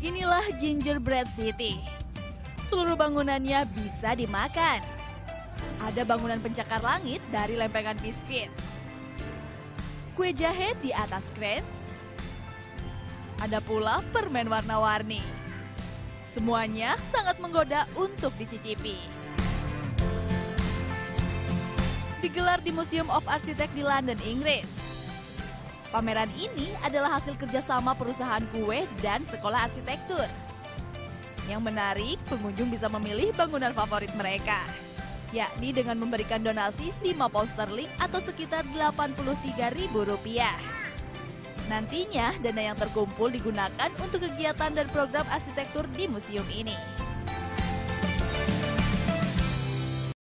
Inilah Gingerbread City. Seluruh bangunannya bisa dimakan. Ada bangunan pencakar langit dari lempengan biskuit. Kue jahe di atas kren. Ada pula permen warna-warni. Semuanya sangat menggoda untuk dicicipi. Digelar di Museum of Architect di London, Inggris. Pameran ini adalah hasil kerjasama perusahaan kue dan sekolah arsitektur. Yang menarik, pengunjung bisa memilih bangunan favorit mereka, yakni dengan memberikan donasi 5 pound sterling atau sekitar Rp83.000. Nantinya, dana yang terkumpul digunakan untuk kegiatan dan program arsitektur di museum ini.